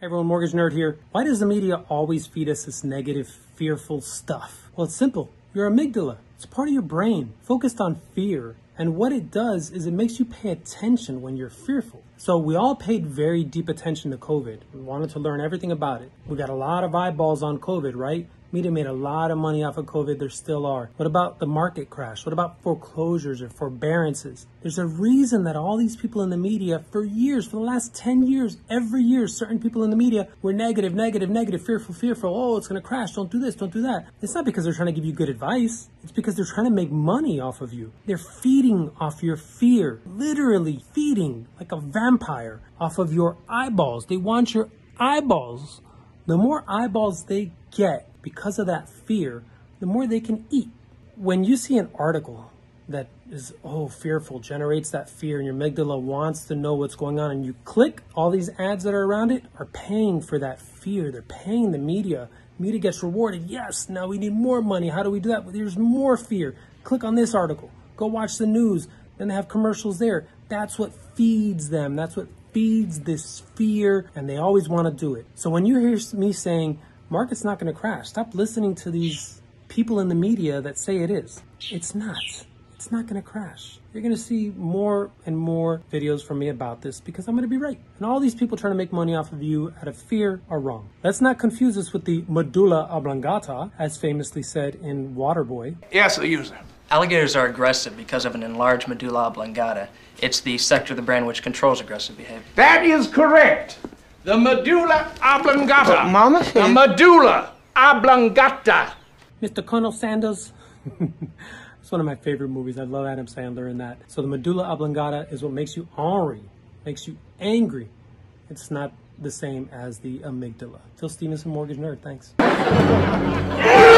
Hey everyone, Mortgage Nerd here. Why does the media always feed us this negative, fearful stuff? Well, it's simple. Your amygdala, it's part of your brain, focused on fear. And what it does is it makes you pay attention when you're fearful. So we all paid very deep attention to COVID. We wanted to learn everything about it. We got a lot of eyeballs on COVID, right? Media made a lot of money off of COVID. There still are. What about the market crash? What about foreclosures or forbearances? There's a reason that all these people in the media for years, for the last 10 years, every year, certain people in the media were negative, fearful. Oh, it's going to crash. Don't do this. Don't do that. It's not because they're trying to give you good advice. It's because they're trying to make money off of you. They're feeding off your fear, literally feeding like a vampire off of your eyeballs. They want your eyeballs. The more eyeballs they get, because of that fear, the more they can eat. When you see an article that is, fearful, generates that fear, and your amygdala wants to know what's going on, and you click, all these ads that are around it are paying for that fear. They're paying the media. Media gets rewarded. Yes, now we need more money. How do we do that? Well, there's more fear. Click on this article. Go watch the news. Then they have commercials there. That's what feeds them. That's what feeds this fear, and they always want to do it. So when you hear me saying, market's not going to crash, stop listening to these people in the media that say it is. It's not. It's not going to crash. You're going to see more and more videos from me about this because I'm going to be right. And all these people trying to make money off of you out of fear are wrong. Let's not confuse this with the medulla oblongata, as famously said in Waterboy. Yes, the user. Alligators are aggressive because of an enlarged medulla oblongata. It's the sector of the brain which controls aggressive behavior. That is correct. The medulla oblongata. Mama The medulla oblongata. Mr. Colonel Sanders. It's one of my favorite movies. I love Adam Sandler in that. So the medulla oblongata is what makes you ornery, makes you angry. It's not the same as the amygdala. Phil Stevenson, Mortgage Nerd. Thanks.